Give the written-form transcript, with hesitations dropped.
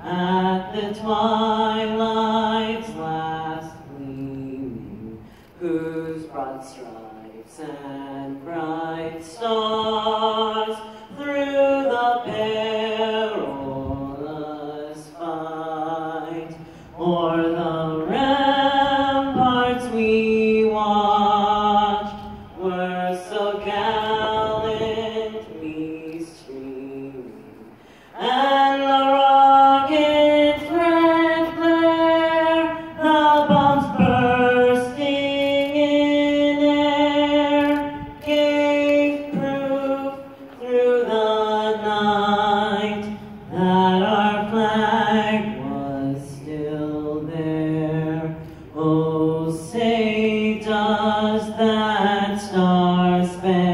at the twilight's last gleaming, whose broad stripes and bright stars through the perilous fight o'er the ramparts we watched were so gallantly streaming, and the rocket's red glare, the bombs bursting in air, gave proof through the night that our flag was still there. Oh, say does that star-spangled